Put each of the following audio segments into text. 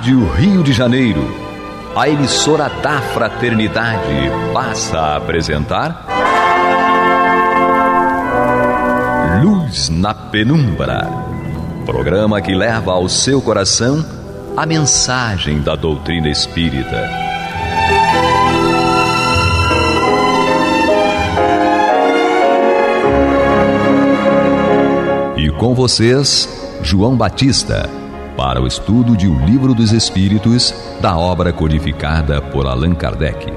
Rádio Rio de Janeiro, a emissora da Fraternidade, passa a apresentar Luz na Penumbra, programa que leva ao seu coração a mensagem da doutrina espírita. E com vocês, João Batista, para o estudo de O Livro dos Espíritos, da obra codificada por Allan Kardec.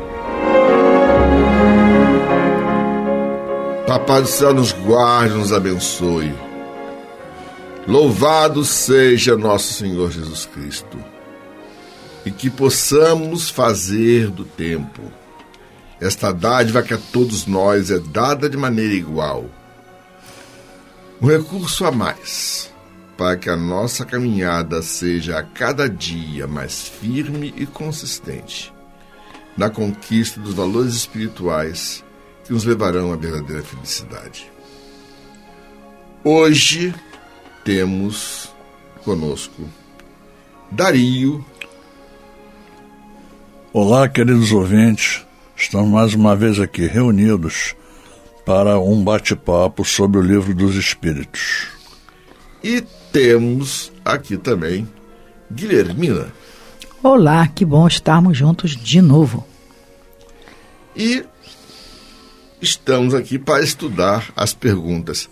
Papai do céu nos guarde, nos abençoe. Louvado seja nosso Senhor Jesus Cristo. E que possamos fazer do tempo esta dádiva que a todos nós é dada de maneira igual, um recurso a mais, para que a nossa caminhada seja a cada dia mais firme e consistente na conquista dos valores espirituais que nos levarão à verdadeira felicidade. Hoje temos conosco Dario. Olá, queridos ouvintes, estamos mais uma vez aqui reunidos para um bate-papo sobre o Livro dos Espíritos. E temos aqui também Guilhermina. Olá, que bom estarmos juntos de novo. E estamos aqui para estudar as perguntas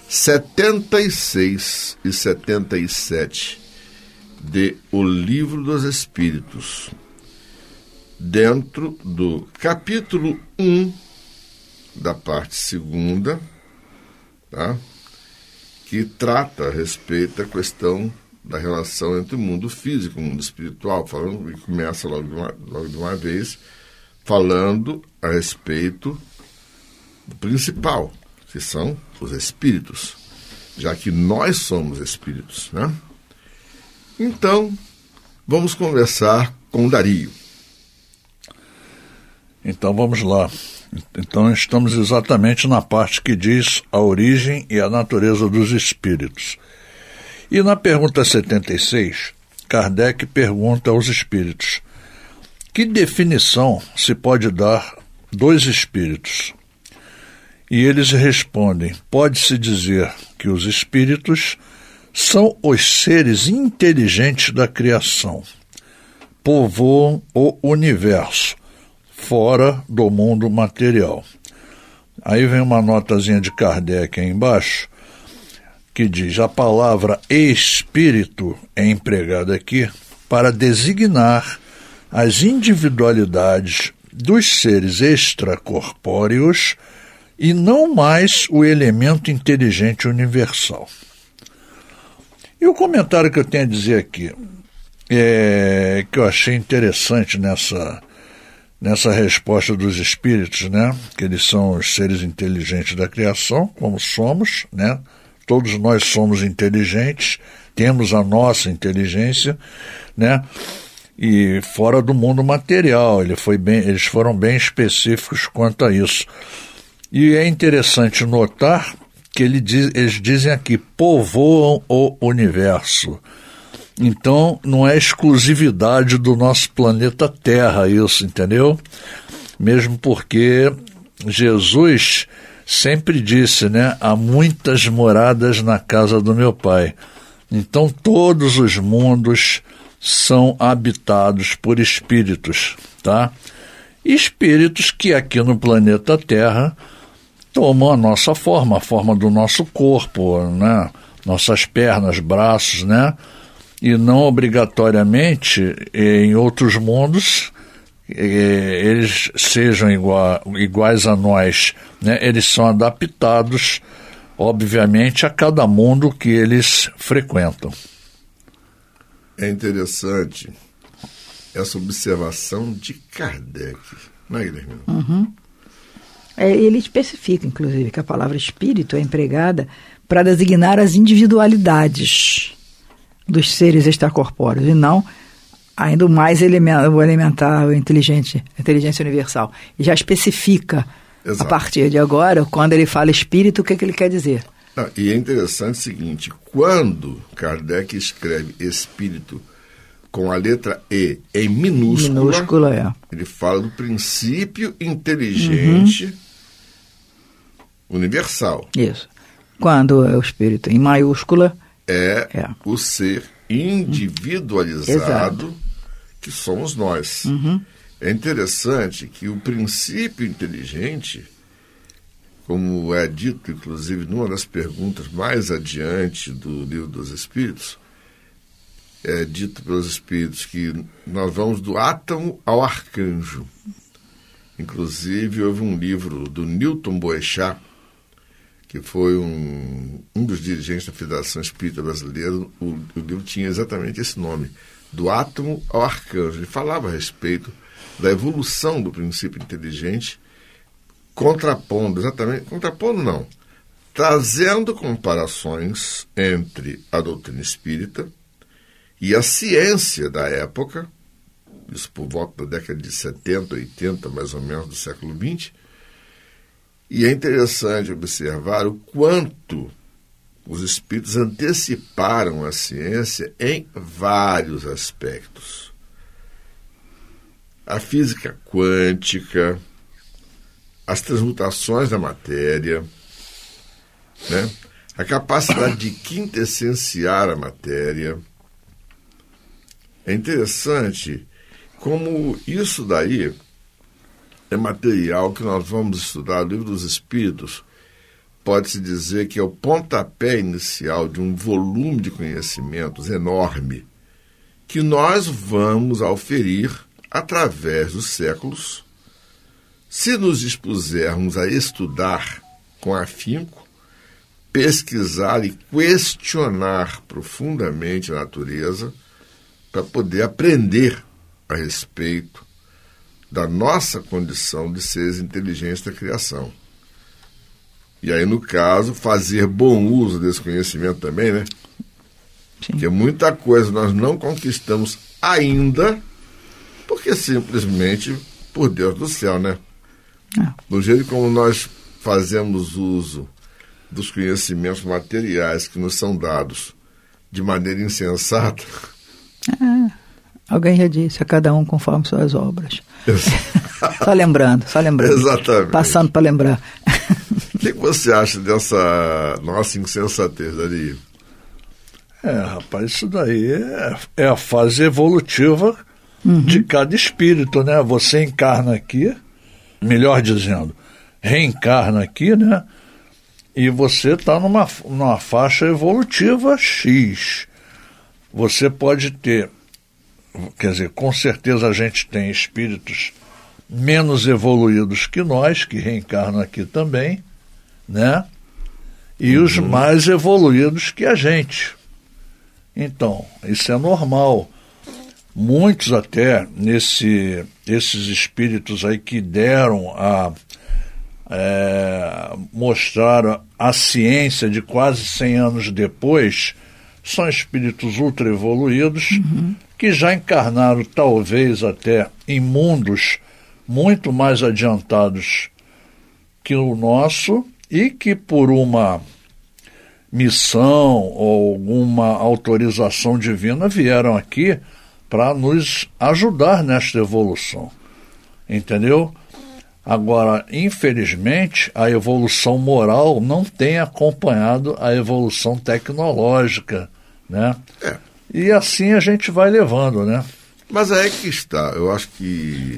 76 e 77 de O Livro dos Espíritos, dentro do capítulo 1 da parte 2ª, tá? Que trata a respeito da questão da relação entre o mundo físico e o mundo espiritual, falando, e começa logo de uma vez falando a respeito do principal, que são os espíritos, já que nós somos espíritos, né? Então, vamos conversar com Dario. Então vamos lá. Então estamos exatamente na parte que diz a origem e a natureza dos espíritos. E na pergunta 76, Kardec pergunta aos espíritos: que definição se pode dar dos espíritos? E eles respondem: pode-se dizer que os espíritos são os seres inteligentes da criação, povoam o universo, fora do mundo material. Aí vem uma notazinha de Kardec aí embaixo, que diz: a palavra espírito é empregada aqui para designar as individualidades dos seres extracorpóreos e não mais o elemento inteligente universal. E o comentário que eu tenho a dizer aqui, que eu achei interessante nessa resposta dos espíritos, né? Que eles são os seres inteligentes da criação, como somos, né? Todos nós somos inteligentes, temos a nossa inteligência, né? E fora do mundo material, eles foram bem específicos quanto a isso. E é interessante notar que eles dizem aqui: povoam o universo. Então, não é exclusividade do nosso planeta Terra isso, entendeu? Mesmo porque Jesus sempre disse, né? Há muitas moradas na casa do meu Pai. Então, todos os mundos são habitados por espíritos, tá? Espíritos que aqui no planeta Terra tomam a nossa forma, a forma do nosso corpo, né? Nossas pernas, braços, né? E não obrigatoriamente em outros mundos eles sejam iguais a nós, né? Eles são adaptados, obviamente, a cada mundo que eles frequentam. É interessante essa observação de Kardec, não é, Guilherme? Uhum. Ele especifica, inclusive, que a palavra espírito é empregada para designar as individualidades dos seres extracorpóreos, e não ainda mais o elementar, a inteligência universal. E já especifica, exato, a partir de agora, quando ele fala espírito, o que ele quer dizer. E é interessante o seguinte: quando Kardec escreve espírito com a letra E em minúscula. Minúscula, é. Ele fala do princípio inteligente universal. Isso. Quando é o espírito em maiúscula... É o ser individualizado que somos nós. É interessante que o princípio inteligente, como é dito, inclusive, numa das perguntas mais adiante do Livro dos Espíritos, é dito pelos Espíritos que nós vamos do átomo ao arcanjo. Inclusive, houve um livro do Newton Boechat, que foi um dos dirigentes da Federação Espírita Brasileira. O livro tinha exatamente esse nome, do átomo ao arcanjo. Ele falava a respeito da evolução do princípio inteligente, trazendo comparações entre a doutrina espírita e a ciência da época, isso por volta da década de 70, 80, mais ou menos, do século XX. E é interessante observar o quanto os espíritos anteciparam a ciência em vários aspectos. A física quântica, as transmutações da matéria, né? A capacidade de quintessenciar a matéria. É interessante como isso daí é material que nós vamos estudar. O Livro dos Espíritos pode-se dizer que é o pontapé inicial de um volume de conhecimentos enorme que nós vamos auferir através dos séculos, se nos dispusermos a estudar com afinco, pesquisar e questionar profundamente a natureza para poder aprender a respeito da nossa condição de seres inteligentes da criação. E aí, no caso, fazer bom uso desse conhecimento também, né? Sim. Porque muita coisa nós não conquistamos ainda, porque simplesmente por Deus do céu, né? Do jeito como nós fazemos uso dos conhecimentos materiais que nos são dados de maneira insensata. Alguém já disse, a cada um conforme suas obras. Só lembrando. Exatamente. Passando para lembrar. O que você acha dessa nossa insensatez, Dario? Rapaz, isso daí é a fase evolutiva de cada espírito, né? Você encarna aqui, melhor dizendo, reencarna aqui, né? E você está numa faixa evolutiva X. Você pode ter, quer dizer, com certeza a gente tem espíritos menos evoluídos que nós, que reencarnam aqui também, né? E os mais evoluídos que a gente. Então, isso é normal. Muitos até, esses espíritos aí que deram mostraram a ciência de quase 100 anos depois, são espíritos ultra evoluídos que já encarnaram talvez até em mundos muito mais adiantados que o nosso e que por uma missão ou alguma autorização divina vieram aqui para nos ajudar nesta evolução, entendeu? Agora, infelizmente, a evolução moral não tem acompanhado a evolução tecnológica, né? E assim a gente vai levando, né? Mas aí que está, eu acho que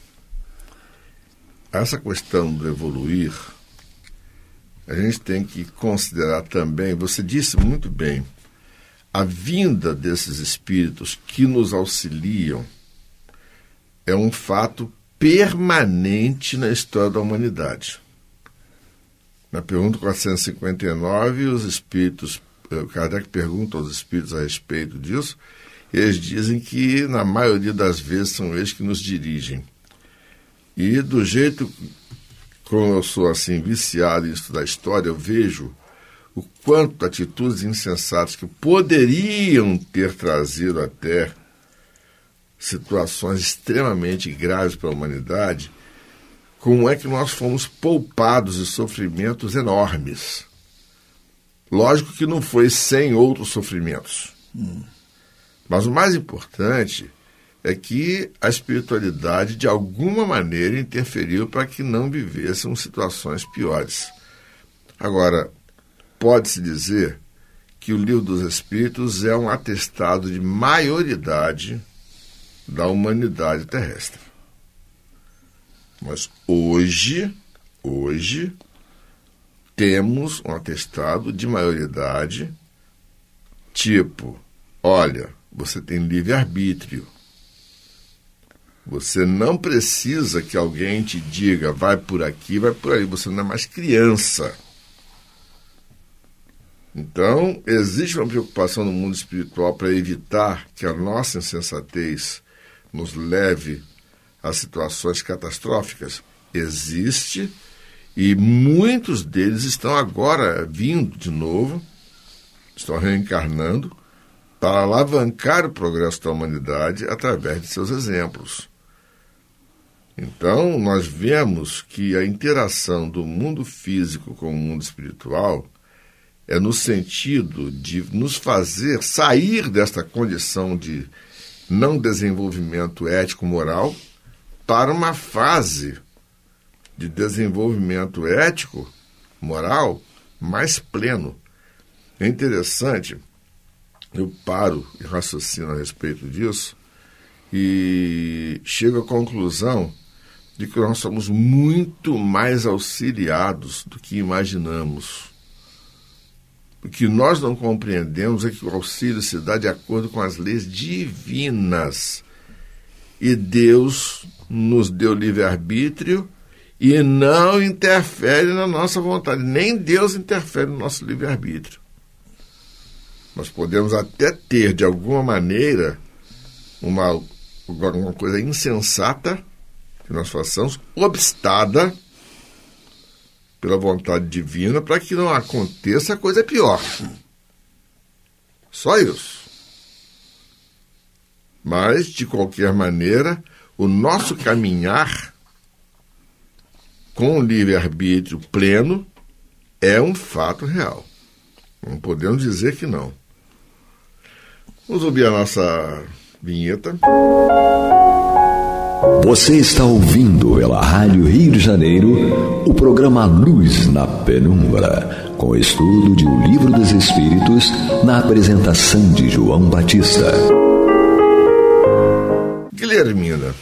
essa questão do evoluir, a gente tem que considerar também, você disse muito bem, a vinda desses espíritos que nos auxiliam é um fato permanente na história da humanidade. Na pergunta 459, os espíritos, Kardec pergunta aos espíritos a respeito disso, e eles dizem que, na maioria das vezes, são eles que nos dirigem. E do jeito como eu sou assim viciado em estudar história, eu vejo o quanto atitudes insensatas que poderiam ter trazido até situações extremamente graves para a humanidade, como é que nós fomos poupados de sofrimentos enormes. Lógico que não foi sem outros sofrimentos, Mas o mais importante é que a espiritualidade, de alguma maneira, interferiu para que não vivessem situações piores. Agora, pode-se dizer que o Livro dos Espíritos é um atestado de maioridade da humanidade terrestre. Mas hoje temos um atestado de maioridade tipo, olha, você tem livre-arbítrio. Você não precisa que alguém te diga, vai por aqui, vai por aí. Você não é mais criança. Então, existe uma preocupação no mundo espiritual para evitar que a nossa insensatez nos leve a situações catastróficas? Existe, e muitos deles estão agora vindo de novo, estão reencarnando, para alavancar o progresso da humanidade através de seus exemplos. Então, nós vemos que a interação do mundo físico com o mundo espiritual é no sentido de nos fazer sair desta condição de não desenvolvimento ético-moral para uma fase de desenvolvimento ético-moral mais pleno. É interessante, eu paro e raciocino a respeito disso e chego à conclusão de que nós somos muito mais auxiliados do que imaginamos. O que nós não compreendemos é que o auxílio se dá de acordo com as leis divinas. E Deus nos deu livre-arbítrio e não interfere na nossa vontade. Nem Deus interfere no nosso livre-arbítrio. Nós podemos até ter, de alguma maneira, uma coisa insensata que nós façamos, obstada pela vontade divina, para que não aconteça coisa pior. Só isso. Mas, de qualquer maneira, o nosso caminhar com o livre-arbítrio pleno é um fato real. Não podemos dizer que não. Vamos ouvir a nossa vinheta. Você está ouvindo pela Rádio Rio de Janeiro o programa Luz na Penumbra, com estudo de O Livro dos Espíritos, na apresentação de João Batista. Guilhermina.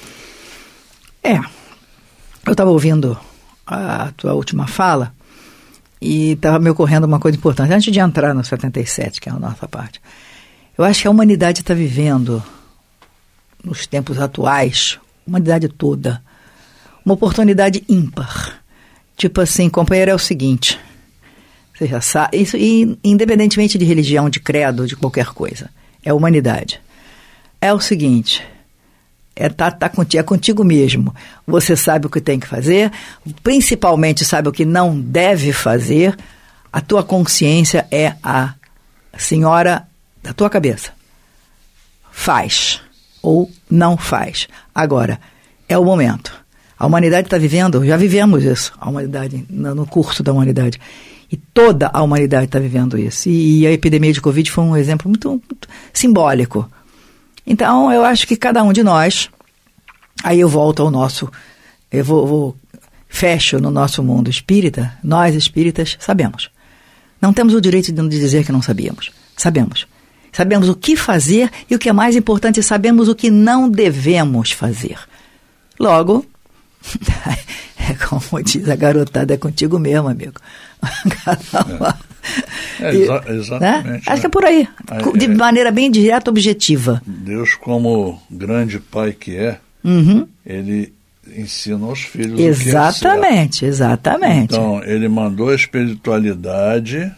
Eu estava ouvindo a tua última fala e estava me ocorrendo uma coisa importante. Antes de entrar no 77, que é a nossa parte, eu acho que a humanidade está vivendo, nos tempos atuais, a humanidade toda, uma oportunidade ímpar. Tipo assim, companheiro, é o seguinte, você já sabe, isso independentemente de religião, de credo, de qualquer coisa, é a humanidade. É o seguinte, é contigo mesmo. Você sabe o que tem que fazer, principalmente sabe o que não deve fazer. A tua consciência é a senhora da tua cabeça. Faz ou não faz. Agora, é o momento. A humanidade está vivendo, já vivemos isso, a humanidade, no curso da humanidade. E toda a humanidade está vivendo isso. E a epidemia de Covid foi um exemplo muito simbólico. Então, eu acho que cada um de nós, aí eu volto ao nosso, fecho no nosso mundo espírita, nós espíritas sabemos. Não temos o direito de dizer que não sabíamos. Sabemos. Sabemos o que fazer e o que é mais importante, sabemos o que não devemos fazer. Logo, é como diz a garotada, é contigo mesmo, amigo. Exatamente. Né? Acho que é por aí, de maneira bem direta, objetiva. Deus, como grande pai que é, ele ensina aos filhos exatamente, o que é certo. Exatamente. Então, ele mandou a espiritualidade,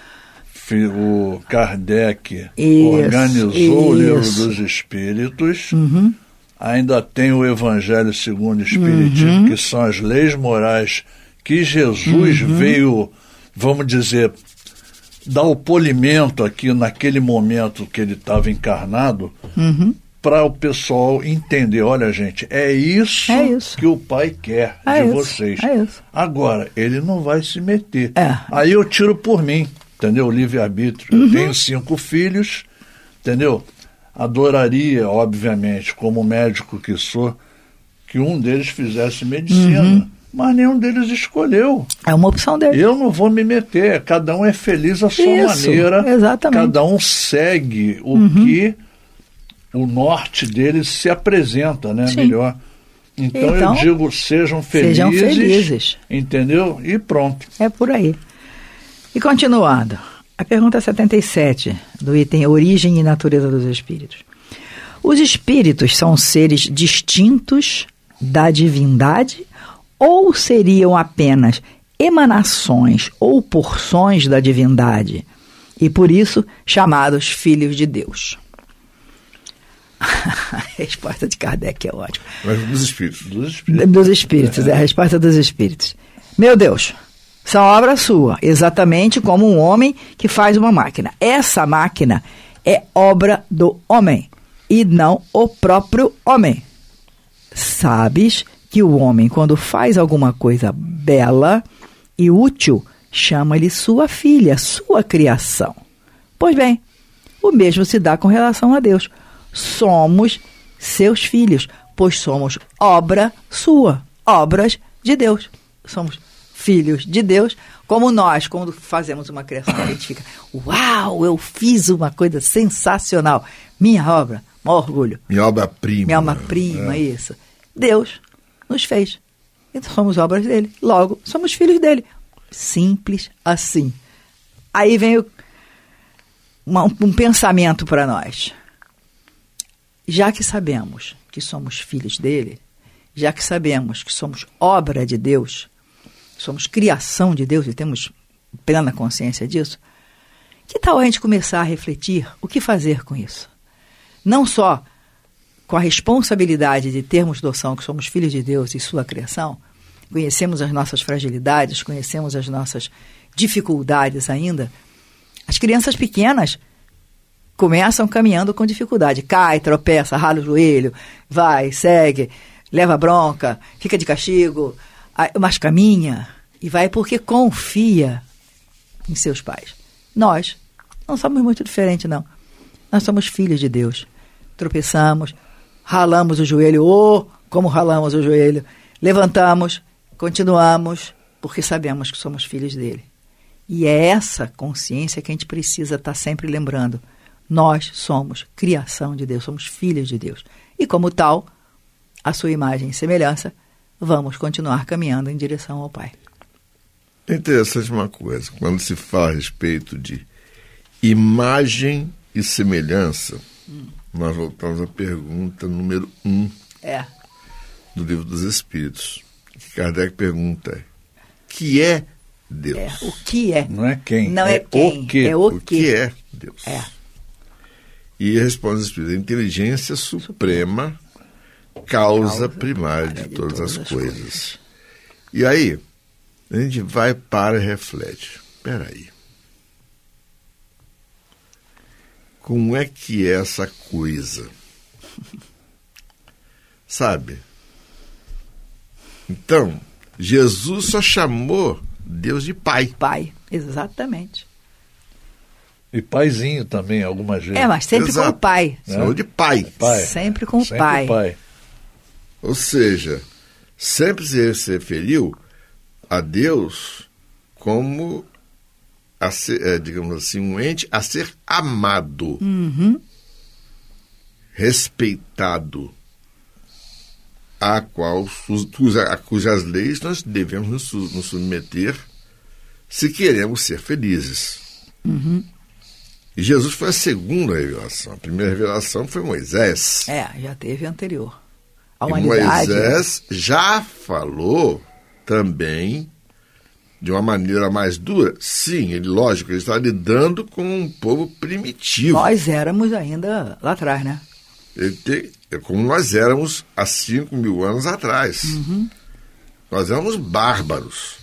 o Kardec organizou o Livro dos Espíritos, ainda tem o Evangelho segundo o Espiritismo, que são as leis morais que Jesus veio, vamos dizer, dar o polimento aqui naquele momento que ele estava encarnado, para o pessoal entender, olha gente, é isso que o Pai quer de vocês. Agora, ele não vai se meter. Aí eu tiro por mim, entendeu? O livre-arbítrio. Eu tenho 5 filhos, entendeu? adoraria, obviamente, como médico que sou, que um deles fizesse medicina, mas nenhum deles escolheu. É uma opção dele. Eu não vou me meter, cada um é feliz à sua maneira, exatamente. Cada um segue o que o norte deles se apresenta, né? Melhor. Então eu digo, sejam felizes, entendeu? E pronto. É por aí. E continuando, a pergunta 77 do item Origem e Natureza dos Espíritos. Os espíritos são seres distintos da divindade ou seriam apenas emanações ou porções da divindade e por isso chamados filhos de Deus? A resposta de Kardec é ótima. Mas dos espíritos. Dos espíritos, é a resposta dos espíritos. Meu Deus, são obra sua, exatamente como um homem que faz uma máquina. Essa máquina é obra do homem e não o próprio homem. Sabes que o homem, quando faz alguma coisa bela e útil, chama-lhe sua filha, sua criação. Pois bem, o mesmo se dá com relação a Deus. Somos seus filhos, pois somos obra sua, obras de Deus. Somos filhos de Deus, como nós, quando fazemos uma criação, a gente fica, uau, eu fiz uma coisa sensacional. Minha obra, maior orgulho. Minha obra-prima. Minha obra-prima, isso. Deus nos fez. Então somos obras dele. Logo, somos filhos dele. Simples assim. Aí vem um pensamento para nós. Já que sabemos que somos filhos dele, já que sabemos que somos obra de Deus, somos criação de Deus e temos plena consciência disso, que tal a gente começar a refletir o que fazer com isso? Não só com a responsabilidade de termos noção que somos filhos de Deus e sua criação, conhecemos as nossas fragilidades, conhecemos as nossas dificuldades ainda. As crianças pequenas começam caminhando com dificuldade. Cai, tropeça, rala o joelho, vai, segue, leva bronca, fica de castigo, mas caminha e vai porque confia em seus pais. Nós não somos muito diferentes, não. Nós somos filhos de Deus. Tropeçamos, ralamos o joelho, como ralamos o joelho, levantamos, continuamos, porque sabemos que somos filhos dele. E é essa consciência que a gente precisa estar sempre lembrando. Nós somos criação de Deus, somos filhos de Deus. E como tal, a sua imagem e semelhança, vamos continuar caminhando em direção ao Pai. É interessante uma coisa, quando se fala a respeito de imagem e semelhança, nós voltamos à pergunta número 1 do Livro dos Espíritos. Que Kardec pergunta, que é Deus? O que é? Não é quem. Não é quem. O que. É o que é Deus? E responde o Espírito, a inteligência suprema, causa primária de todas as coisas. E aí, a gente vai para e reflete. Espera aí. Como é que é essa coisa? Sabe? Então, Jesus só chamou Deus de Pai. Pai, exatamente. E paizinho também, algumas vezes. Mas sempre com o Pai. Chamou de Pai. Sempre com o Pai. Ou seja, sempre se referiu a Deus como, digamos assim, um ente a ser amado, respeitado, a cujas leis nós devemos nos submeter se queremos ser felizes. E Jesus foi a segunda revelação. A primeira revelação foi Moisés. Já teve anterior. A humanidade. E Moisés já falou também de uma maneira mais dura. Sim, lógico, ele está lidando com um povo primitivo. Nós éramos ainda lá atrás, né? Como nós éramos há 5.000 anos atrás. Nós éramos bárbaros.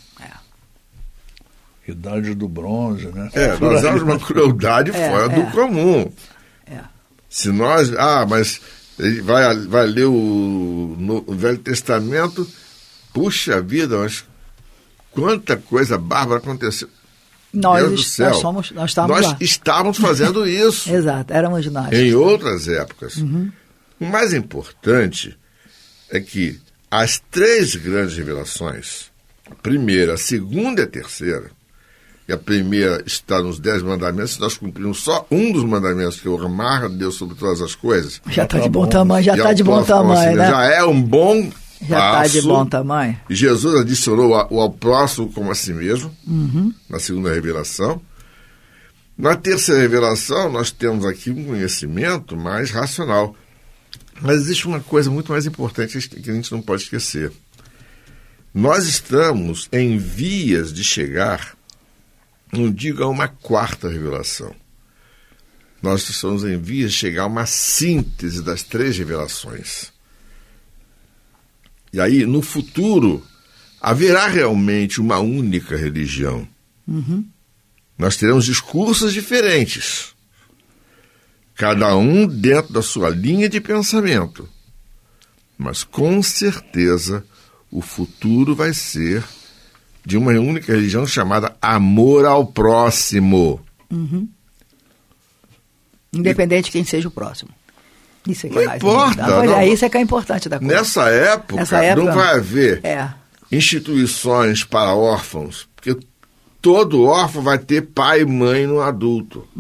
Idade do bronze, né? Nós éramos uma crueldade fora do comum. Se nós... mas vai ler o Velho Testamento, puxa vida, mas quanta coisa bárbara aconteceu. Deus do céu. Nós estávamos fazendo isso. Exato, éramos nós. Em outras épocas. O mais importante é que as 3 grandes revelações, a primeira, a segunda e a terceira, e a primeira está nos 10 mandamentos, se nós cumprirmos só um dos mandamentos, que é o amar a Deus sobre todas as coisas. Já está de bom tamanho, né? Já é um bom já está de bom tamanho. E Jesus adicionou ao próximo como a si mesmo, na segunda revelação. Na terceira revelação, nós temos aqui um conhecimento mais racional. Mas existe uma coisa muito mais importante que a gente não pode esquecer. Nós estamos em vias de chegar, não digo a uma 4ª revelação. Nós estamos em vias de chegar a uma síntese das 3 revelações. E aí, no futuro, haverá realmente uma única religião. Nós teremos discursos diferentes, cada um dentro da sua linha de pensamento. Mas, com certeza, o futuro vai ser de uma única religião chamada amor ao próximo. Independente de quem seja o próximo. Isso é que não é mais importa. Isso é que é importante da coisa. Nessa época não vai haver instituições para órfãos, porque todo órfão vai ter pai e mãe no adulto.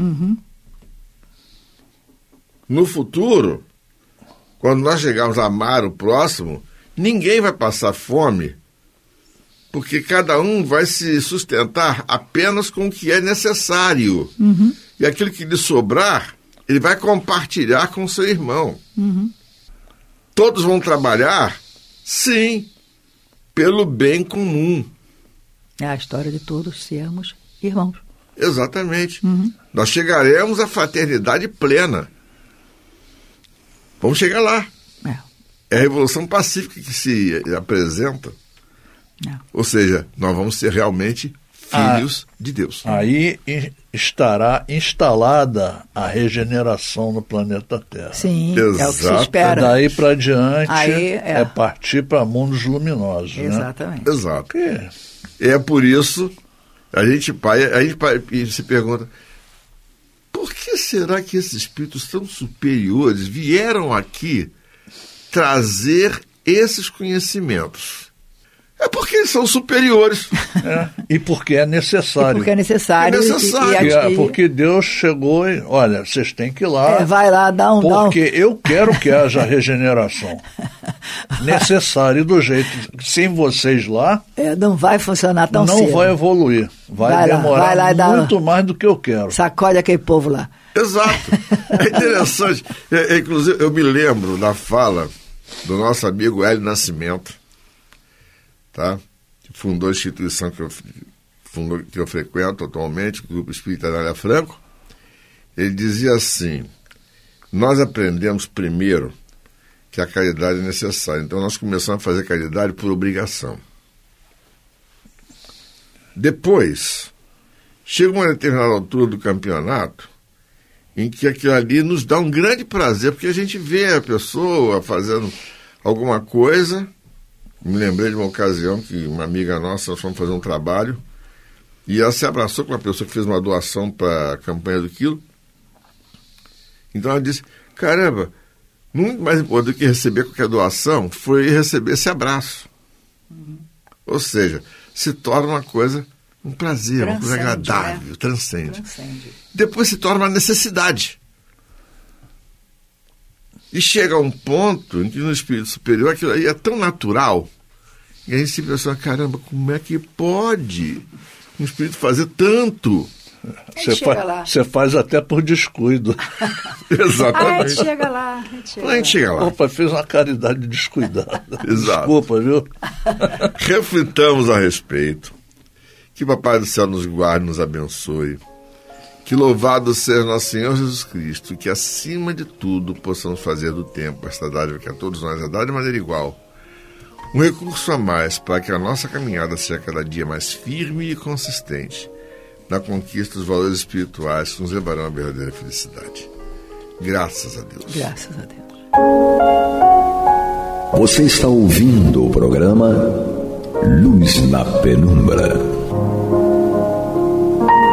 No futuro, quando nós chegarmos a amar o próximo, ninguém vai passar fome, porque cada um vai se sustentar apenas com o que é necessário. E aquilo que lhe sobrar, ele vai compartilhar com o seu irmão. Todos vão trabalhar, sim, pelo bem comum. É a história de todos sermos irmãos. Exatamente. Nós chegaremos à fraternidade plena. Vamos chegar lá. É a Revolução Pacífica que se apresenta. Ou seja, nós vamos ser realmente filhos de Deus. Aí estará instalada a regeneração no planeta Terra. Sim, exato. É o que se espera. Daí para diante é partir para mundos luminosos. Exatamente. Né? Exato. É por isso a gente se pergunta, por que será que esses espíritos tão superiores vieram aqui trazer esses conhecimentos? É porque eles são superiores. E porque é necessário. Porque é necessário. Porque Deus chegou e, olha, vocês têm que ir lá. Vai lá, dá um... Porque eu quero que haja regeneração. Necessário, do jeito... Sem vocês lá... não vai funcionar tão cedo. Não vai evoluir. Vai demorar muito mais do que eu quero. Sacode aquele povo lá. Exato. É interessante. Inclusive, eu me lembro da fala do nosso amigo Hélio Nascimento, que fundou a instituição que eu frequento atualmente, o Grupo Espírita Anália Franco. Ele dizia assim: nós aprendemos primeiro que a caridade é necessária, então nós começamos a fazer caridade por obrigação. Depois, chega uma determinada altura do campeonato em que aquilo ali nos dá um grande prazer, porque a gente vê a pessoa fazendo alguma coisa. Me lembrei de uma ocasião que uma amiga nossa, nós fomos fazer um trabalho e ela se abraçou com uma pessoa que fez uma doação para a campanha do quilo. Então ela disse, caramba, muito mais importante do que receber qualquer doação foi receber esse abraço. Ou seja, se torna uma coisa, um prazer, uma coisa agradável, transcende. Depois se torna uma necessidade. E chega a um ponto em que no espírito superior aquilo aí é tão natural e a gente se pensa, caramba, como é que pode um espírito fazer tanto? Você faz até por descuido. Exatamente. A gente chega lá. A gente chega lá. Opa, fez uma caridade descuidada. Exato. Desculpa, viu? Reflitamos a respeito. Que Papai do Céu nos guarde, nos abençoe. Que louvado seja nosso Senhor Jesus Cristo, que acima de tudo possamos fazer do tempo esta dádiva que a todos nós é dada de maneira igual, um recurso a mais para que a nossa caminhada seja cada dia mais firme e consistente na conquista dos valores espirituais que nos levarão à verdadeira felicidade. Graças a Deus. Graças a Deus. Você está ouvindo o programa Luz na Penumbra.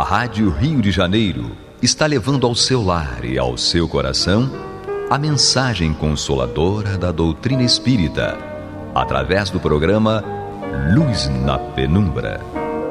Rádio Rio de Janeiro está levando ao seu lar e ao seu coração a mensagem consoladora da doutrina espírita, através do programa Luz na Penumbra.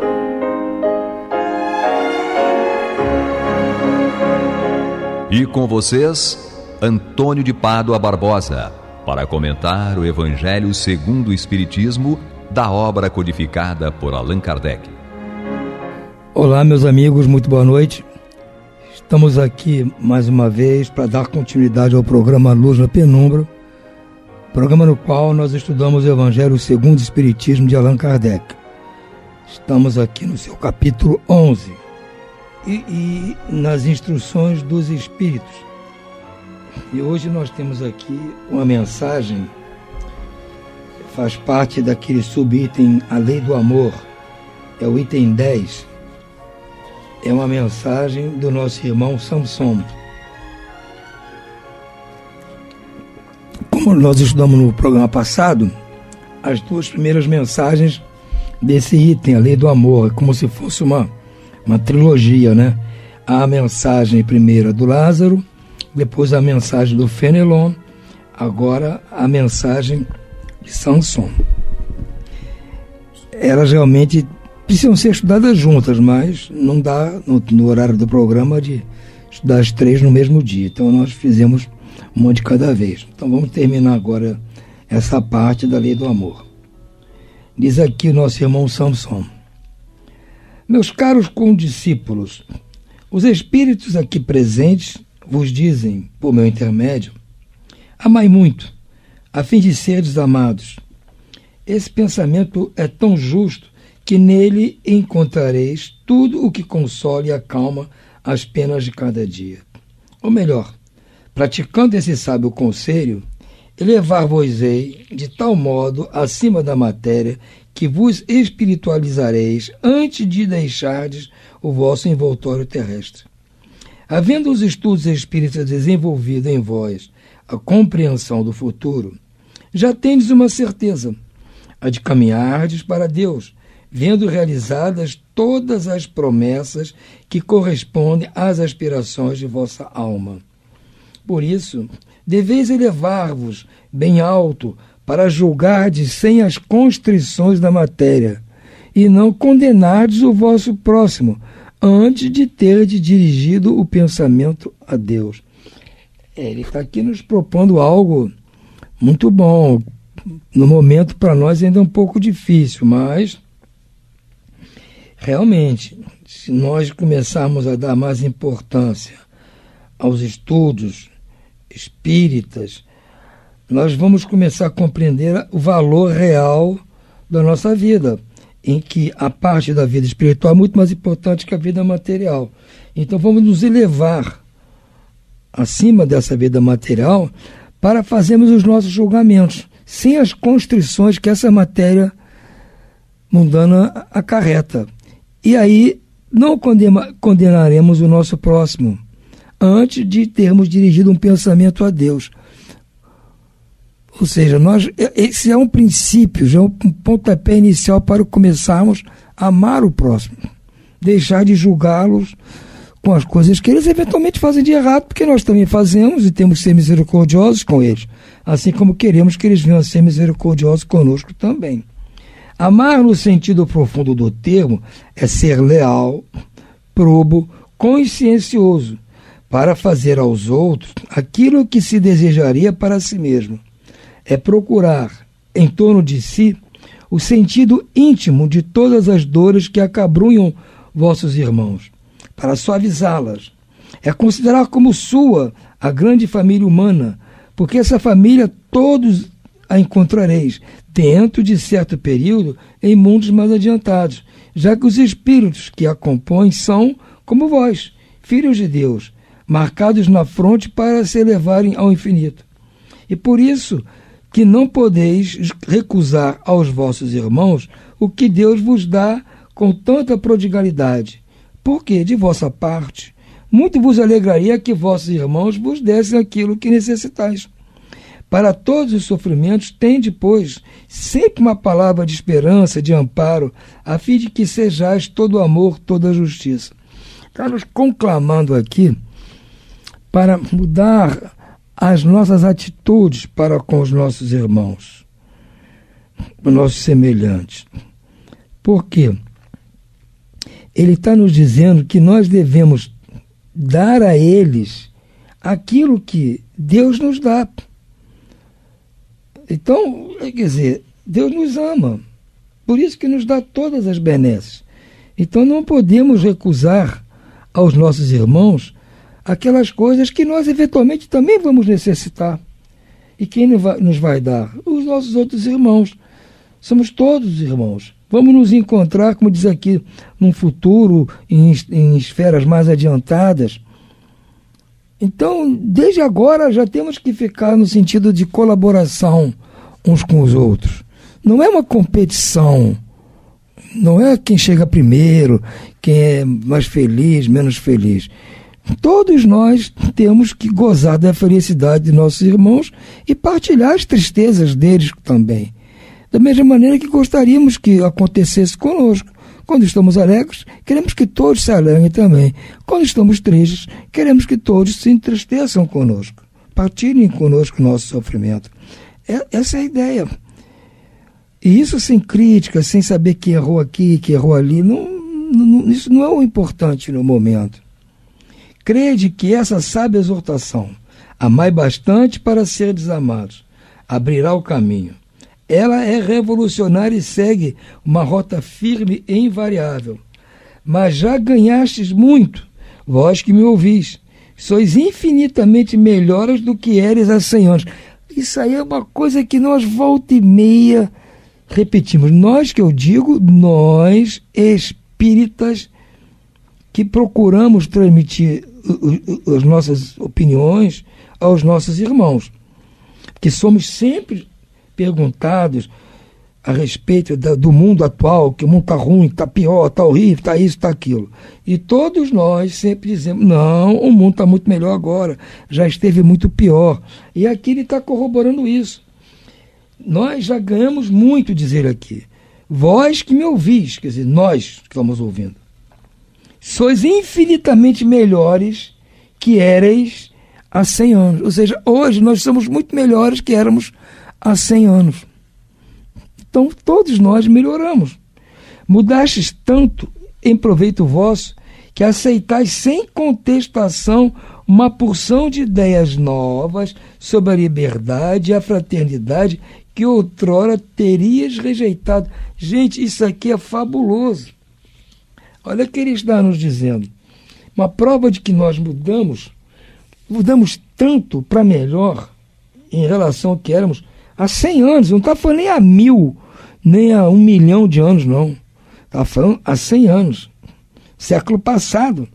E com vocês, Antônio de Pádua Barbosa, para comentar o Evangelho segundo o Espiritismo, da obra codificada por Allan Kardec. Olá, meus amigos, muito boa noite. Estamos aqui mais uma vez para dar continuidade ao programa Luz na Penumbra, programa no qual nós estudamos o Evangelho segundo o Espiritismo de Allan Kardec. Estamos aqui no seu capítulo 11 e nas instruções dos Espíritos. E hoje nós temos aqui uma mensagem que faz parte daquele subitem A Lei do Amor, é o item 10. É uma mensagem do nosso irmão Samson. Como nós estudamos no programa passado, as duas primeiras mensagens desse item, a Lei do Amor, é como se fosse uma trilogia, né? A mensagem primeira do Lázaro, depois a mensagem do Fenelon, agora a mensagem de Samson. Elas realmente precisam ser estudadas juntas, mas não dá no horário do programa de estudar as três no mesmo dia. Então nós fizemos uma de cada vez. Então vamos terminar agora essa parte da Lei do Amor. Diz aqui o nosso irmão Samson: meus caros condiscípulos, os espíritos aqui presentes vos dizem, por meu intermédio, amai muito, a fim de seres amados. Esse pensamento é tão justo que nele encontrareis tudo o que console e acalma as penas de cada dia. Ou melhor, praticando esse sábio conselho, elevar-vos-ei de tal modo acima da matéria que vos espiritualizareis antes de deixardes o vosso envoltório terrestre. Havendo os estudos espíritas desenvolvido em vós a compreensão do futuro, já tendes uma certeza, a de caminhardes para Deus, vendo realizadas todas as promessas que correspondem às aspirações de vossa alma. Por isso, deveis elevar-vos bem alto para julgardes sem as constrições da matéria, e não condenardes o vosso próximo, antes de terdes dirigido o pensamento a Deus. Ele está aqui nos propondo algo muito bom. No momento, para nós, ainda é um pouco difícil, mas realmente, se nós começarmos a dar mais importância aos estudos espíritas, nós vamos começar a compreender o valor real da nossa vida, em que a parte da vida espiritual é muito mais importante que a vida material. Então vamos nos elevar acima dessa vida material para fazermos os nossos julgamentos, sem as constrições que essa matéria mundana acarreta. E aí não condenaremos o nosso próximo antes de termos dirigido um pensamento a Deus. Ou seja, esse é um princípio, já é um pontapé inicial para começarmos a amar o próximo. Deixar de julgá-los com as coisas que eles eventualmente fazem de errado, porque nós também fazemos e temos que ser misericordiosos com eles, assim como queremos que eles venham a ser misericordiosos conosco também. Amar no sentido profundo do termo é ser leal, probo, consciencioso, para fazer aos outros aquilo que se desejaria para si mesmo. É procurar, em torno de si, o sentido íntimo de todas as dores que acabrunham vossos irmãos, para suavizá-las. É considerar como sua a grande família humana, porque essa família todos a encontrareis, dentro de certo período, em mundos mais adiantados, já que os espíritos que a compõem são, como vós, filhos de Deus, marcados na fronte para se elevarem ao infinito. E por isso que não podeis recusar aos vossos irmãos o que Deus vos dá com tanta prodigalidade, porque, de vossa parte, muito vos alegraria que vossos irmãos vos dessem aquilo que necessitais. Para todos os sofrimentos, tende, pois, sempre uma palavra de esperança, de amparo, a fim de que sejais todo amor, toda justiça. está nos conclamando aqui para mudar as nossas atitudes para com os nossos irmãos, os nossos semelhantes. Por quê? Ele está nos dizendo que nós devemos dar a eles aquilo que Deus nos dá. Então, quer dizer, Deus nos ama, por isso que nos dá todas as benesses. Então não podemos recusar aos nossos irmãos aquelas coisas que nós eventualmente também vamos necessitar. E quem nos vai dar? Os nossos outros irmãos. Somos todos irmãos. Vamos nos encontrar, como diz aqui, num futuro, em esferas mais adiantadas. Então, desde agora, já temos que ficar no sentido de colaboração uns com os outros. Não é uma competição. Não é quem chega primeiro, quem é mais feliz, menos feliz. Todos nós temos que gozar da felicidade de nossos irmãos e partilhar as tristezas deles também. Da mesma maneira que gostaríamos que acontecesse conosco. Quando estamos alegres, queremos que todos se alegrem também. Quando estamos tristes, queremos que todos se entristeçam conosco. Partilhem conosco o nosso sofrimento. Essa é a ideia. E isso sem crítica, sem saber que errou aqui, que errou ali, isso não é o importante no momento. Crede que essa sábia exortação, amai bastante para ser desamados, abrirá o caminho. Ela é revolucionária e segue uma rota firme e invariável. Mas já ganhastes muito, vós que me ouvis. Sois infinitamente melhores do que eres há 100 anos. Isso aí é uma coisa que nós volta e meia repetimos. Nós, que eu digo, nós espíritas que procuramos transmitir as nossas opiniões aos nossos irmãos. Porque somos sempre perguntados a respeito do mundo atual, que o mundo está ruim, está pior, está horrível, está isso, está aquilo. E todos nós sempre dizemos, não, o mundo está muito melhor agora, já esteve muito pior. E aqui ele está corroborando isso. Nós já ganhamos muito, dizer aqui. Vós que me ouvis, quer dizer, nós que estamos ouvindo, sois infinitamente melhores que éreis há 100 anos. Ou seja, hoje nós somos muito melhores que éramos há 100 anos. Então, todos nós melhoramos. Mudastes tanto em proveito vosso, que aceitais sem contestação uma porção de ideias novas sobre a liberdade e a fraternidade que outrora terias rejeitado. Gente, isso aqui é fabuloso. Olha o que ele está nos dizendo. Uma prova de que nós mudamos tanto para melhor em relação ao que éramos há 100 anos. Não está falando nem há 1000, nem há 1 milhão de anos, não. Está falando há 100 anos. Século passado.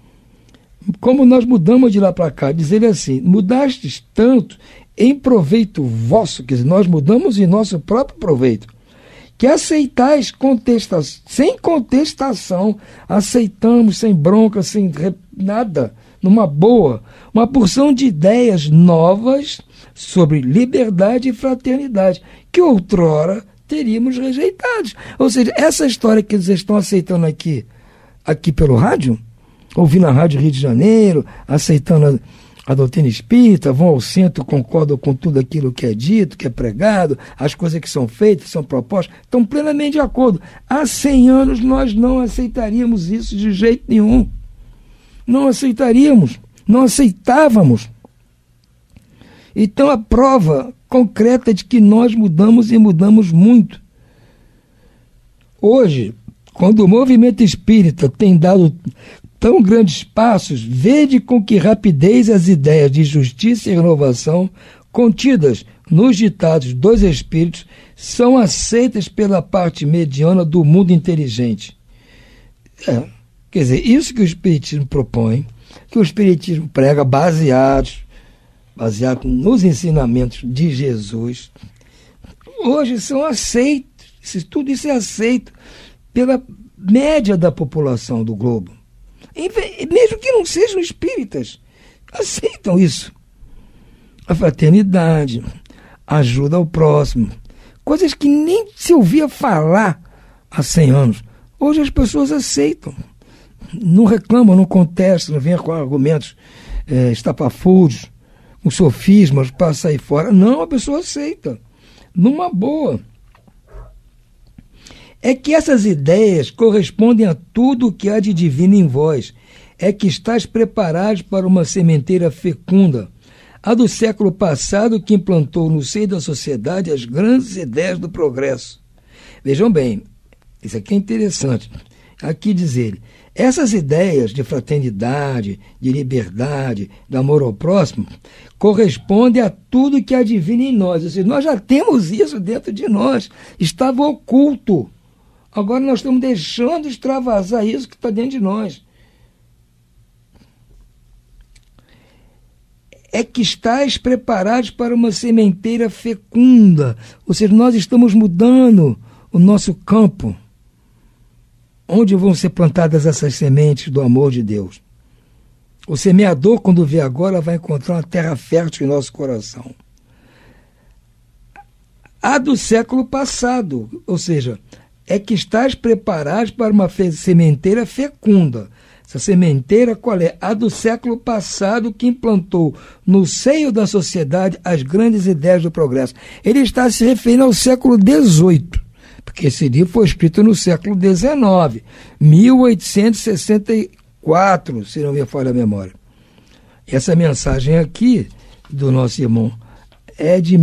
Como nós mudamos de lá para cá. Diz ele assim, mudastes tanto em proveito vosso, quer dizer, nós mudamos em nosso próprio proveito, que aceitais sem contestação, aceitamos sem bronca, sem nada, numa boa, uma porção de ideias novas sobre liberdade e fraternidade, que outrora teríamos rejeitados. Ou seja, essa história que eles estão aceitando aqui pelo rádio, ouvindo a Rádio Rio de Janeiro, aceitando a doutrina espírita, vão ao centro, concordam com tudo aquilo que é dito, que é pregado, as coisas que são feitas, são propostas, estão plenamente de acordo. Há 100 anos nós não aceitaríamos isso de jeito nenhum. Não aceitaríamos, não aceitávamos. Então a prova concreta de que nós mudamos e mudamos muito. Hoje, quando o movimento espírita tem dado tão grandes passos, vede com que rapidez as ideias de justiça e renovação contidas nos ditados dos espíritos são aceitas pela parte mediana do mundo inteligente. Quer dizer, isso que o espiritismo propõe, que o espiritismo prega baseado nos ensinamentos de Jesus, hoje são aceitos. Tudo isso é aceito pela média da população do globo. Mesmo que não sejam espíritas, aceitam isso. A fraternidade, a ajuda ao próximo, coisas que nem se ouvia falar há 100 anos. Hoje as pessoas aceitam. não reclama, não contesta, não vem com argumentos estapafúrdios, com sofismas para sair fora. Não, a pessoa aceita, numa boa. É que essas ideias correspondem a tudo o que há de divino em vós. É que estáis preparados para uma sementeira fecunda, a do século passado, que implantou no seio da sociedade as grandes ideias do progresso. Vejam bem, isso aqui é interessante. Aqui diz ele, essas ideias de fraternidade, de liberdade, de amor ao próximo, correspondem a tudo que há divino em nós. Ou seja, nós já temos isso dentro de nós. Estava oculto. Agora nós estamos deixando extravasar isso que está dentro de nós. É que estáis preparados para uma sementeira fecunda. Ou seja, nós estamos mudando o nosso campo. Onde vão ser plantadas essas sementes do amor de Deus? O semeador, quando vê agora, vai encontrar uma terra fértil em nosso coração. A do século passado, ou seja, é que estáis preparados para uma sementeira fecunda. Essa sementeira qual é? A do século passado, que implantou no seio da sociedade as grandes ideias do progresso. Ele está se referindo ao século XVIII, porque esse livro foi escrito no século XIX, 1864, se não me falha a memória. Essa mensagem aqui do nosso irmão é de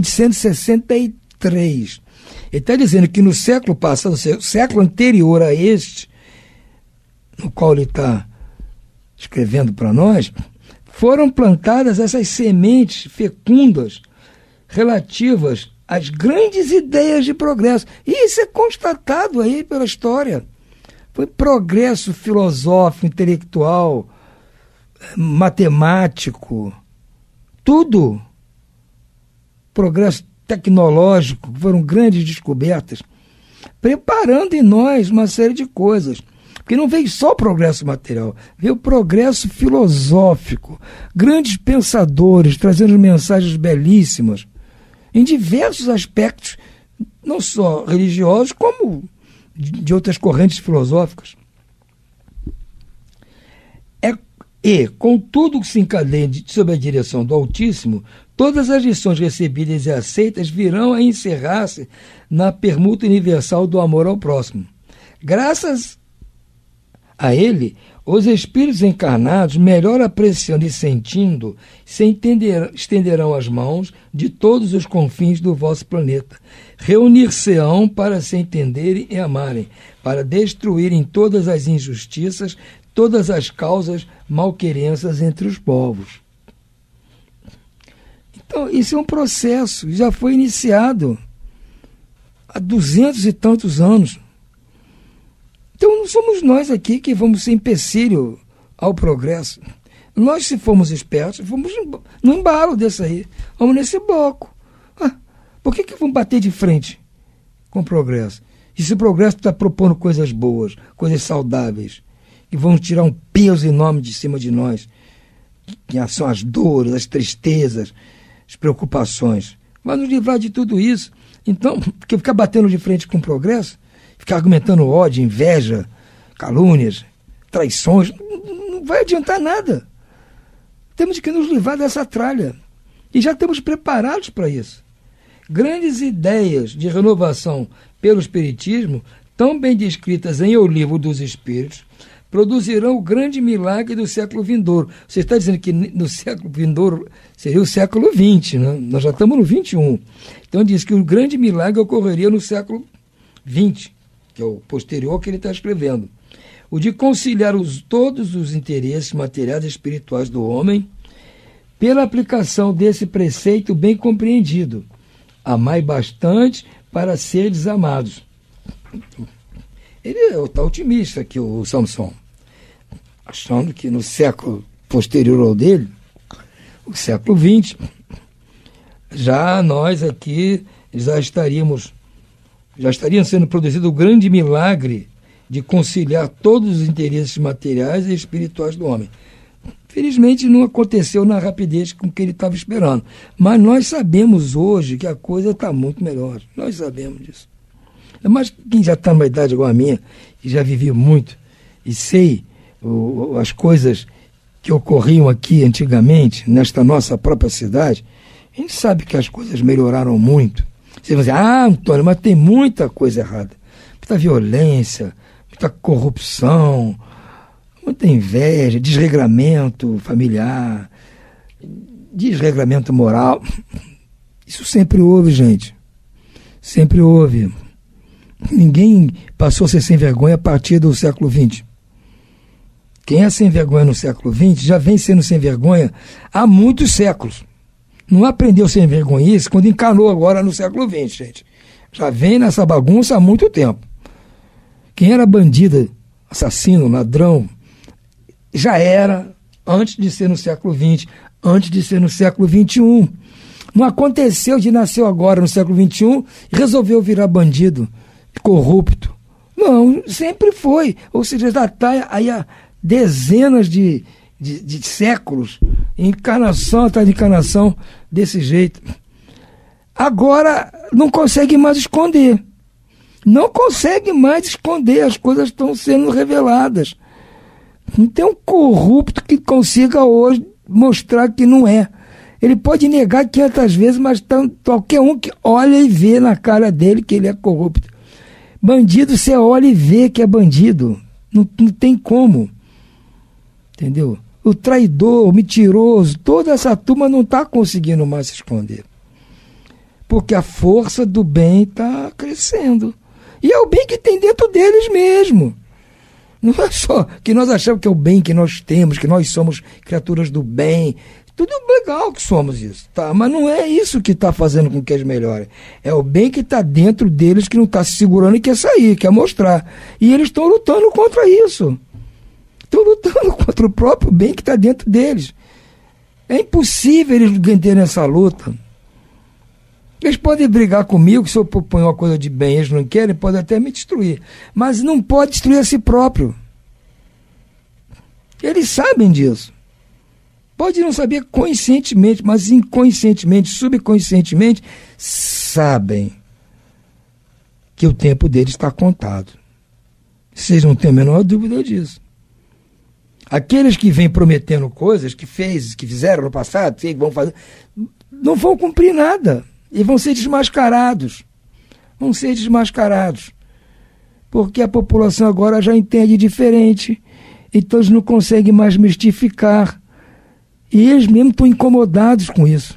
1863. Ele está dizendo que no século passado, o século anterior a este, no qual ele está escrevendo para nós, foram plantadas essas sementes fecundas relativas às grandes ideias de progresso. E isso é constatado aí pela história. Foi progresso filosófico, intelectual, matemático, tudo. Progresso tecnológico, foram grandes descobertas, preparando em nós uma série de coisas. Porque não veio só o progresso material, veio o progresso filosófico, grandes pensadores trazendo mensagens belíssimas em diversos aspectos, não só religiosos, como de outras correntes filosóficas. E, com tudo que se encadeia sob a direção do Altíssimo, todas as lições recebidas e aceitas virão a encerrar-se na permuta universal do amor ao próximo. Graças a ele, os espíritos encarnados, melhor apreciando e sentindo, estenderão as mãos de todos os confins do vosso planeta. Reunir-se-ão para se entenderem e amarem, para destruírem todas as injustiças, todas as causas malquerenças entre os povos. Então, isso é um processo, já foi iniciado há 200 e tantos anos. Então, não somos nós aqui que vamos ser empecilho ao progresso. Nós, se formos espertos, vamos no embalo desse aí. Vamos nesse bloco. Por que vamos bater de frente com o progresso? E se o progresso está propondo coisas boas, coisas saudáveis, que vão tirar um peso enorme de cima de nós, que são as dores, as tristezas, as preocupações. Vai nos livrar de tudo isso. Então, porque ficar batendo de frente com o progresso, ficar argumentando ódio, inveja, calúnias, traições, não vai adiantar nada. Temos que nos livrar dessa tralha. E já estamos preparados para isso. Grandes ideias de renovação pelo Espiritismo, tão bem descritas em O Livro dos Espíritos, produzirão o grande milagre do século vindouro. Você está dizendo que no século vindouro seria o século XX, né? Nós já estamos no XXI. Então diz que o grande milagre ocorreria no século XX, que é o posterior que ele está escrevendo. O de conciliar todos os interesses materiais e espirituais do homem pela aplicação desse preceito bem compreendido. Amai bastante para seres amados. Ele está otimista aqui, o Samson, achando que no século posterior ao dele, o século XX, já nós aqui já estaria sendo produzido o grande milagre de conciliar todos os interesses materiais e espirituais do homem. Felizmente não aconteceu na rapidez com que ele estava esperando, mas nós sabemos hoje que a coisa está muito melhor, nós sabemos disso. Mas quem já está numa idade igual a minha, e já vivi muito, e sei as coisas que ocorriam aqui antigamente, nesta nossa própria cidade, a gente sabe que as coisas melhoraram muito. Você vai dizer, Antônio, mas tem muita coisa errada. Muita violência, muita corrupção, muita inveja, desregramento familiar, desregramento moral. Isso sempre houve, gente. Sempre houve. Ninguém passou a ser sem vergonha a partir do século XX. Quem é sem vergonha no século XX já vem sendo sem vergonha há muitos séculos. Não aprendeu sem vergonhice quando encarnou agora no século XX, gente. Já vem nessa bagunça há muito tempo. Quem era bandido, assassino, ladrão, já era antes de ser no século XX, antes de ser no século XXI. Não aconteceu de nascer agora no século XXI e resolveu virar bandido, corrupto. Não, sempre foi. Ou seja, já está aí há dezenas de séculos, encarnação atrás de encarnação, desse jeito. Agora não consegue mais esconder. Não consegue mais esconder, as coisas estão sendo reveladas. Não tem um corrupto que consiga hoje mostrar que não é. Ele pode negar 500 vezes, mas qualquer um que olha e vê na cara dele que ele é corrupto. Bandido, você olha e vê que é bandido. Não tem como. Entendeu? O traidor, o mentiroso, toda essa turma não está conseguindo mais se esconder. Porque a força do bem está crescendo. E é o bem que tem dentro deles mesmo. Não é só que nós achamos que é o bem que nós temos, que nós somos criaturas do bem. Tudo legal que somos isso, tá? Mas não é isso que está fazendo com que eles melhorem. É o bem que está dentro deles que não está se segurando e quer sair, quer mostrar. E eles estão lutando contra isso. Estão lutando contra o próprio bem que está dentro deles. É impossível eles vencerem essa luta. Eles podem brigar comigo, se eu proponho uma coisa de bem, eles não querem, podem até me destruir. Mas não pode destruir a si próprio. Eles sabem disso. Pode não saber conscientemente, mas inconscientemente, subconscientemente, sabem que o tempo deles está contado. Vocês não têm a menor dúvida disso. Aqueles que vêm prometendo coisas que fizeram no passado, que vão fazer, não vão cumprir nada. E vão ser desmascarados. Vão ser desmascarados. Porque a população agora já entende diferente. Então eles não conseguem mais mistificar. E eles mesmos estão incomodados com isso.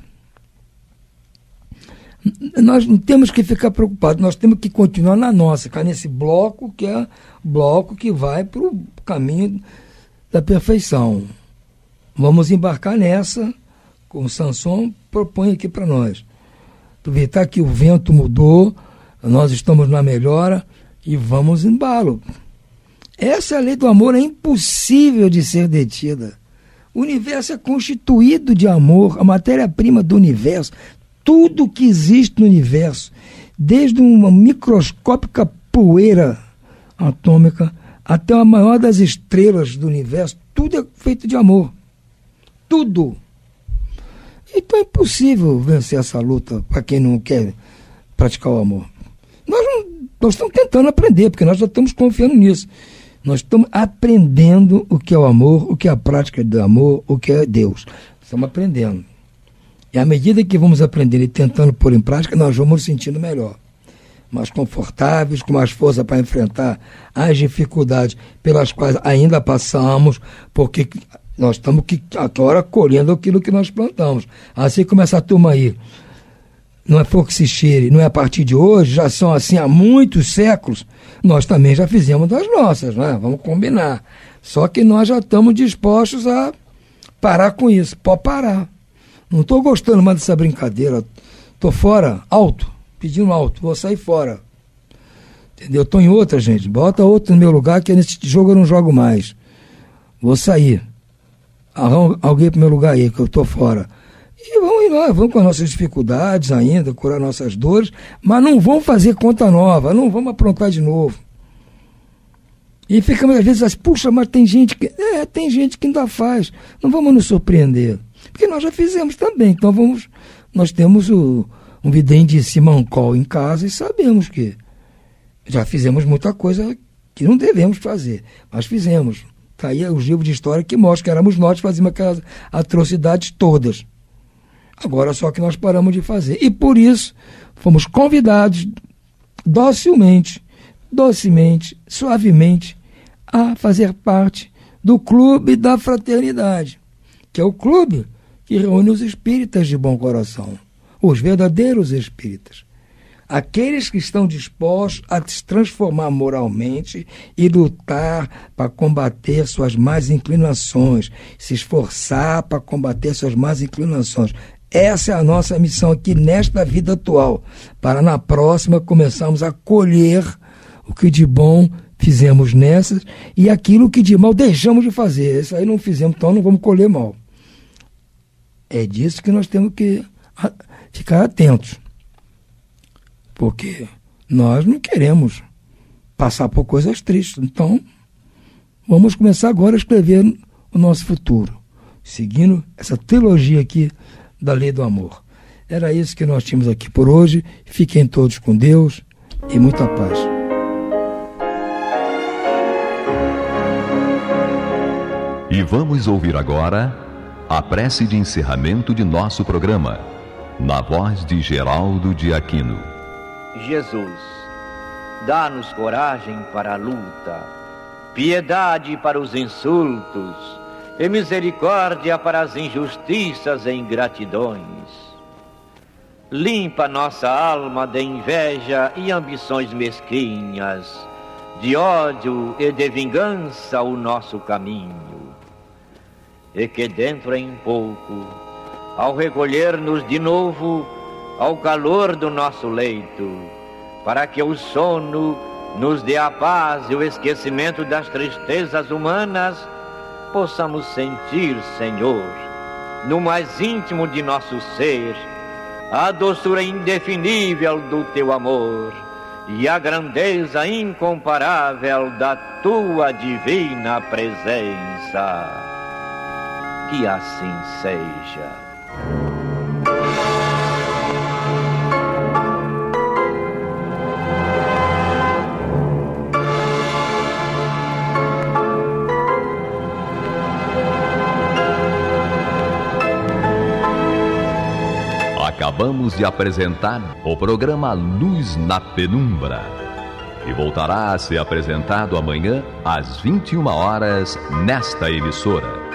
Nós não temos que ficar preocupados. Nós temos que continuar na nossa. Ficar nesse bloco que é o bloco que vai para o caminho da perfeição. Vamos embarcar nessa, como o Samson propõe aqui para nós. Aproveitar que o vento mudou, nós estamos na melhora e vamos embalo. Essa é a lei do amor, é impossível de ser detida. O universo é constituído de amor, a matéria-prima do universo, tudo que existe no universo, desde uma microscópica poeira atômica até a maior das estrelas do universo, tudo é feito de amor. Tudo. Então é impossível vencer essa luta para quem não quer praticar o amor. Nós estamos tentando aprender, porque nós já estamos confiando nisso. Nós estamos aprendendo o que é o amor, o que é a prática do amor, o que é Deus. Estamos aprendendo. E à medida que vamos aprendendo e tentando pôr em prática, nós vamos nos sentindo melhor. Mais confortáveis, com mais força para enfrentar as dificuldades pelas quais ainda passamos, porque nós estamos agora colhendo aquilo que nós plantamos. Assim como essa turma aí, não é fogo que se cheire, não é a partir de hoje, já são assim há muitos séculos, nós também já fizemos das nossas, né? Vamos combinar. Só que nós já estamos dispostos a parar com isso. Pode parar. Não estou gostando mais dessa brincadeira. Estou fora, alto, pedindo alto, vou sair fora. Entendeu? Estou em outra, gente. Bota outro no meu lugar, que nesse jogo eu não jogo mais. Vou sair. Arruma alguém para o meu lugar aí, que eu estou fora. E vamos ir lá, vamos com as nossas dificuldades ainda, curar nossas dores, mas não vamos fazer conta nova, não vamos aprontar de novo. E ficamos às vezes assim, puxa, mas tem gente que ainda faz, não vamos nos surpreender. Porque nós já fizemos também, então nós temos um vidente de Simancol em casa e sabemos que já fizemos muita coisa que não devemos fazer, mas fizemos. Está aí os livros de história que mostram que éramos nós que fazíamos aquelas atrocidades todas. Agora só que nós paramos de fazer. E por isso fomos convidados docemente, suavemente, a fazer parte do Clube da Fraternidade, que é o clube que reúne os espíritas de bom coração, os verdadeiros espíritas. Aqueles que estão dispostos a se transformar moralmente e lutar para combater suas más inclinações, se esforçar para combater suas más inclinações. Essa é a nossa missão aqui nesta vida atual, para na próxima começarmos a colher o que de bom fizemos nessas e aquilo que de mal deixamos de fazer. Isso aí não fizemos, então não vamos colher mal. É disso que nós temos que ficar atentos. Porque nós não queremos passar por coisas tristes. Então, vamos começar agora a escrever o nosso futuro, seguindo essa trilogia aqui da Lei do Amor. Era isso que nós tínhamos aqui por hoje. Fiquem todos com Deus e muita paz. E vamos ouvir agora a prece de encerramento de nosso programa, na voz de Geraldo de Aquino. Jesus, dá-nos coragem para a luta, piedade para os insultos e misericórdia para as injustiças e ingratidões. Limpa nossa alma de inveja e ambições mesquinhas, de ódio e de vingança o nosso caminho. E que dentro em pouco, ao recolher-nos de novo ao calor do nosso leito, para que o sono nos dê a paz e o esquecimento das tristezas humanas, possamos sentir, Senhor, no mais íntimo de nosso ser, a doçura indefinível do Teu amor e a grandeza incomparável da Tua divina presença. Que assim seja. Acabamos de apresentar o programa Luz na Penumbra, que voltará a ser apresentado amanhã às 21 horas nesta emissora.